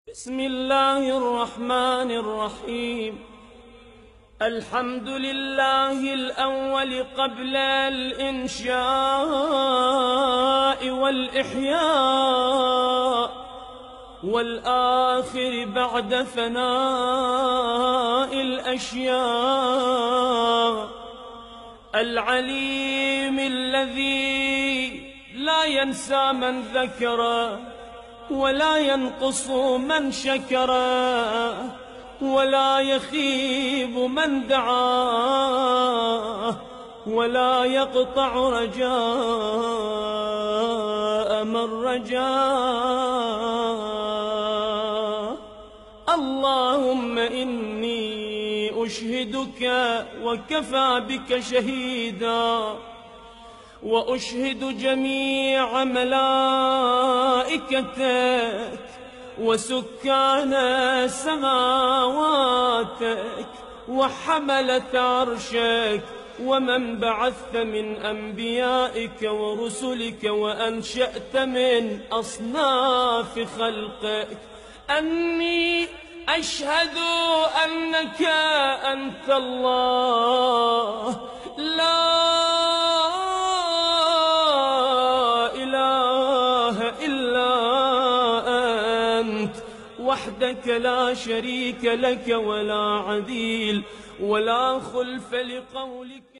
بسم الله الرحمن الرحيم. الحمد لله الأول قبل الإنشاء والإحياء، والآخر بعد فناء الأشياء، العليم الذي لا ينسى من ذكره ولا ينقص من شكره ولا يخيب من دعاه ولا يقطع رجاء من رجاه. اللهم إني أشهدك وكفى بك شهيدا، وأشهد جميع ملائكتك وسكان سماواتك وحملة عرشك ومن بعثت من أنبيائك ورسلك وأنشأت من أصناف خلقك، أني أشهد أنك أنت الله لا وحدك لا شريك لك ولا عديل ولا خلف لقولك.